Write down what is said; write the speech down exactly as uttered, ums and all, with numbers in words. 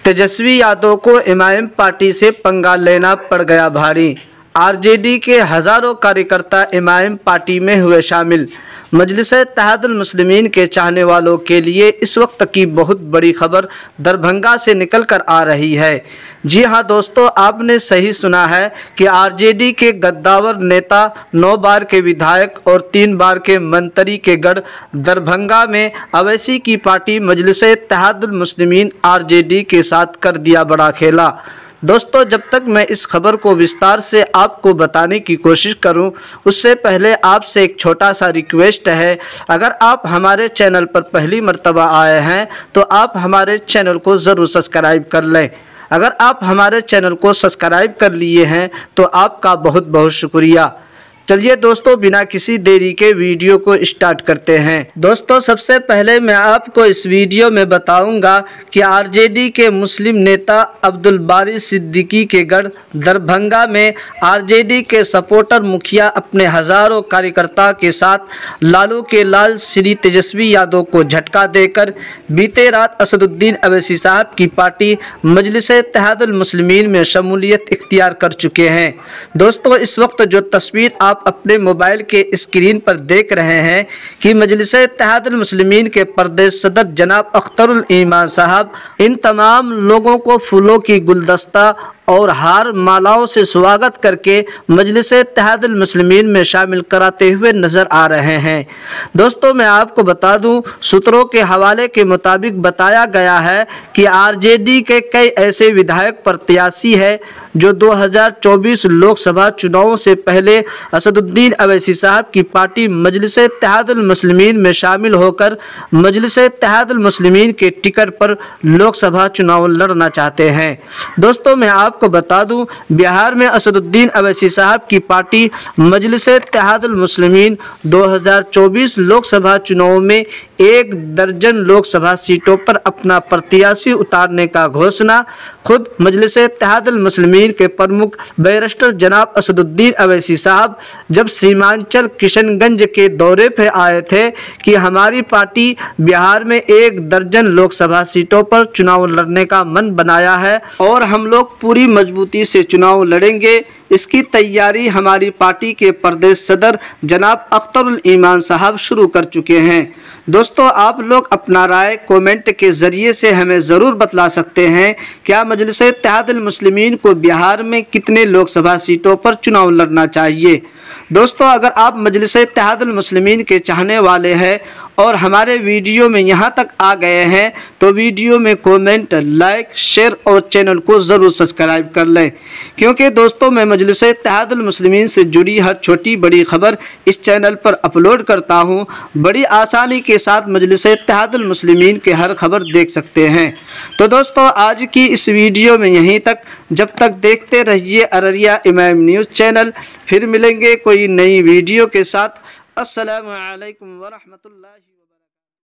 तेजस्वी यादव को MIM party से पंगा लेना पड़ गया भारी। आरजेडी के हजारों कार्यकर्ता एमआईएम पार्टी में हुए शामिल। मजलिस-ए-इत्तेहादुल मुस्लिमीन के चाहने वालों के लिए इस वक्त की बहुत बड़ी खबर दरभंगा से निकल कर आ रही है। जी हां दोस्तों, आपने सही सुना है कि आरजेडी के गद्दावर नेता, नौ बार के विधायक और तीन बार के मंत्री के गढ़ दरभंगा में अवैसी की पार्टी मजलिस-ए-इत्तेहादुल मुस्लिमीन आरजेडी के साथ कर दिया बड़ा खेला। दोस्तों, जब तक मैं इस खबर को विस्तार से आपको बताने की कोशिश करूं, उससे पहले आपसे एक छोटा सा रिक्वेस्ट है। अगर आप हमारे चैनल पर पहली मर्तबा आए हैं तो आप हमारे चैनल को ज़रूर सब्सक्राइब कर लें। अगर आप हमारे चैनल को सब्सक्राइब कर लिए हैं तो आपका बहुत बहुत शुक्रिया। चलिए दोस्तों, बिना किसी देरी के वीडियो को स्टार्ट करते हैं। दोस्तों, सबसे पहले मैं आपको इस वीडियो में बताऊंगा कि आरजेडी के मुस्लिम नेता अब्दुल बारी सिद्दीकी के गढ़ दरभंगा में आरजेडी के सपोर्टर मुखिया अपने हजारों कार्यकर्ता के साथ लालू के लाल श्री तेजस्वी यादव को झटका देकर बीते रात असदुद्दीन अवैसी साहब की पार्टी मजलिस-ए-इत्तेहादुल मुस्लिमीन में शमूलियत इख्तियार कर चुके हैं। दोस्तों, इस वक्त जो तस्वीर आप आप अपने मोबाइल के स्क्रीन पर देख रहे हैं कि मजलिस-ए-इत्तेहादुल मुस्लिमीन के प्रदेश सदर जनाब अख्तरुल ईमान साहब इन तमाम लोगों को फूलों की गुलदस्ता और हार मालाओं से स्वागत करके मजलिस-ए-इत्तेहादुल मुस्लिमीन में शामिल कराते हुए नजर आ रहे हैं। दोस्तों, मैं आपको बता दूं, सूत्रों के हवाले के मुताबिक बताया गया है कि आरजेडी के कई ऐसे विधायक प्रत्याशी हैं जो दो हज़ार चौबीस लोकसभा चुनावों से पहले असदुद्दीन अवैसी साहब की पार्टी मजलिस-ए-इत्तेहादुल मुस्लिमीन में शामिल होकर मजलिस-ए-इत्तेहादुल मुस्लिमीन के टिकट पर लोकसभा चुनाव लड़ना चाहते हैं। दोस्तों, मैं आपको बता दूं, बिहार में असदुद्दीन अवैसी साहब की पार्टी मजलिस-ए-इत्तेहादुल मुस्लिमीन दो हज़ार चौबीस लोकसभा चुनाव में एक दर्जन लोकसभा सीटों पर अपना प्रत्याशी उतारने का घोषणा खुद मजलिस-ए-इत्तेहादुल मुस्लिमीन के प्रमुख बैरिस्टर जनाब असदुद्दीन अवैसी साहब जब सीमांचल किशनगंज के दौरे पर आए थे कि हमारी पार्टी बिहार में एक दर्जन लोकसभा सीटों पर चुनाव लड़ने का मन बनाया है और हम लोग पूरी मजबूती से चुनाव लड़ेंगे। इसकी तैयारी हमारी पार्टी के प्रदेश सदर जनाब अख्तरुल ईमान साहब शुरू कर चुके हैं। दोस्तों, आप लोग अपना राय कमेंट के ज़रिए से हमें ज़रूर बतला सकते हैं, क्या मजलिस-ए-इत्तेहादुल मुस्लिमीन को बिहार में कितने लोकसभा सीटों पर चुनाव लड़ना चाहिए। दोस्तों, अगर आप मजलिस-ए-इत्तेहादुल मुस्लिमीन के चाहने वाले हैं और हमारे वीडियो में यहाँ तक आ गए हैं तो वीडियो में कमेंट, लाइक, शेयर और चैनल को ज़रूर सब्सक्राइब कर लें, क्योंकि दोस्तों मैं मजलिस-ए-इत्तेहादुल मुस्लिमीन से जुड़ी हर छोटी बड़ी खबर इस चैनल पर अपलोड करता हूँ। बड़ी आसानी के साथ मजलिस-ए-इत्तेहादुल मुस्लिमीन के हर खबर देख सकते हैं। तो दोस्तों, आज की इस वीडियो में यहीं तक। जब तक देखते रहिए अररिया इमाम न्यूज़ चैनल। फिर मिलेंगे कोई नई वीडियो के साथ। अस्सलामु अलैकुम व रहमतुल्लाहि।